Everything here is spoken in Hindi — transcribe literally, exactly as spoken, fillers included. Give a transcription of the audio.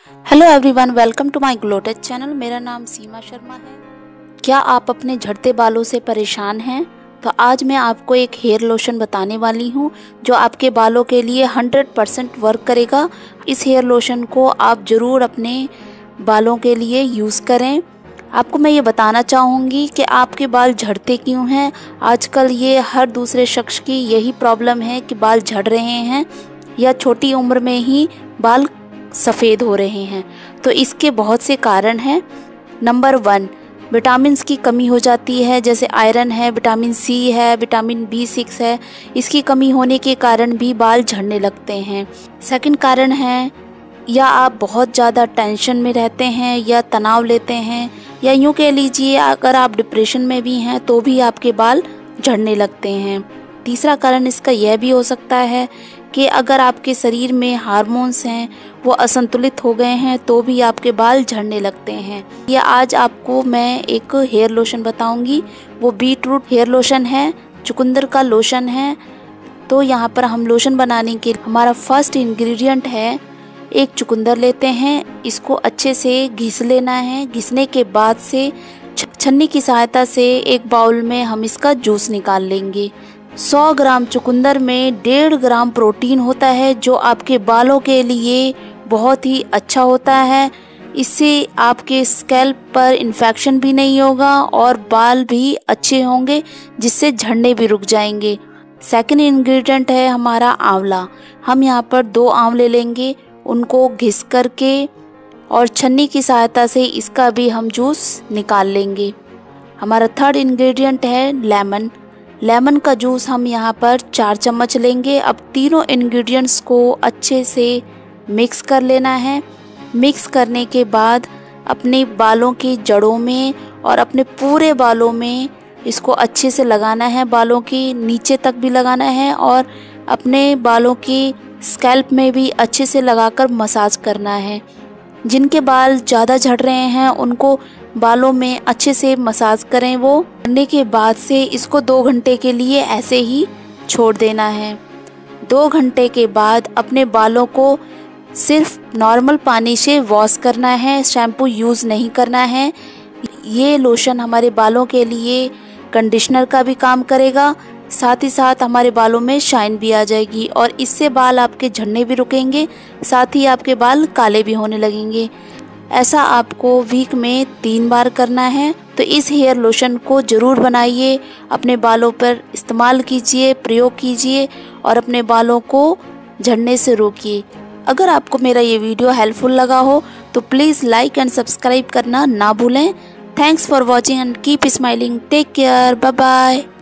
Hello everyone, welcome to my ग्लोटेज चैनल। मेरा नाम सीमा शर्मा है। क्या आप अपने झड़ते बालों से परेशान हैं? तो आज मैं आपको एक हेयर लोशन बताने वाली हूं जो आपके बालों के लिए हंड्रेड परसेंट वर्क करेगा। इस हेयर लोशन को आप ज़रूर अपने बालों के लिए यूज़ करें। आपको मैं ये बताना चाहूँगी कि आपके बाल झड़ते क्यों हैं। आजकल ये हर दूसरे शख्स की यही प्रॉब्लम है कि बाल झड़ रहे हैं या छोटी उम्र में ही बाल सफ़ेद हो रहे हैं। तो इसके बहुत से कारण हैं। नंबर वन, विटामिन्स की कमी हो जाती है, जैसे आयरन है, विटामिन सी है, विटामिन बी सिक्स है। इसकी कमी होने के कारण भी बाल झड़ने लगते हैं। सेकंड कारण है, या आप बहुत ज़्यादा टेंशन में रहते हैं या तनाव लेते हैं, या यूँ कह लीजिए अगर आप डिप्रेशन में भी हैं तो भी आपके बाल झड़ने लगते हैं। तीसरा कारण इसका यह भी हो सकता है कि अगर आपके शरीर में हार्मोन्स हैं वो असंतुलित हो गए हैं तो भी आपके बाल झड़ने लगते हैं। ये आज आपको मैं एक हेयर लोशन बताऊंगी। वो बीट रूट हेयर लोशन है, चुकंदर का लोशन है। तो यहाँ पर हम लोशन बनाने के हमारा फर्स्ट इंग्रेडिएंट है, एक चुकंदर लेते हैं। इसको अच्छे से घिस लेना है। घिसने के बाद से छन्नी की सहायता से एक बाउल में हम इसका जूस निकाल लेंगे। सौ ग्राम चुकंदर में डेढ़ ग्राम प्रोटीन होता है जो आपके बालों के लिए बहुत ही अच्छा होता है। इससे आपके स्कैल्प पर इन्फेक्शन भी नहीं होगा और बाल भी अच्छे होंगे, जिससे झड़ने भी रुक जाएंगे। सेकंड इंग्रेडिएंट है हमारा आंवला। हम यहाँ पर दो आंवले लेंगे, उनको घिस करके और छन्नी की सहायता से इसका भी हम जूस निकाल लेंगे। हमारा थर्ड इंग्रेडिएंट है लेमन। लेमन का जूस हम यहाँ पर चार चम्मच लेंगे। अब तीनों इंग्रेडिएंट्स को अच्छे से मिक्स कर लेना है। मिक्स करने के बाद अपने बालों की जड़ों में और अपने पूरे बालों में इसको अच्छे से लगाना है। बालों की नीचे तक भी लगाना है और अपने बालों की स्कैल्प में भी अच्छे से लगाकर मसाज करना है। जिनके बाल ज़्यादा झड़ रहे हैं उनको बालों में अच्छे से मसाज करें। वो करने के बाद से इसको दो घंटे के लिए ऐसे ही छोड़ देना है। दो घंटे के बाद अपने बालों को सिर्फ नॉर्मल पानी से वॉश करना है, शैम्पू यूज़ नहीं करना है। ये लोशन हमारे बालों के लिए कंडीशनर का भी काम करेगा, साथ ही साथ हमारे बालों में शाइन भी आ जाएगी और इससे बाल आपके झड़ने भी रुकेंगे, साथ ही आपके बाल काले भी होने लगेंगे। ऐसा आपको वीक में तीन बार करना है। तो इस हेयर लोशन को ज़रूर बनाइए, अपने बालों पर इस्तेमाल कीजिए, प्रयोग कीजिए और अपने बालों को झड़ने से रोकिए। अगर आपको मेरा ये वीडियो हेल्पफुल लगा हो तो प्लीज़ लाइक एंड सब्सक्राइब करना ना भूलें। Thanks for watching and keep smiling. Take care, bye bye.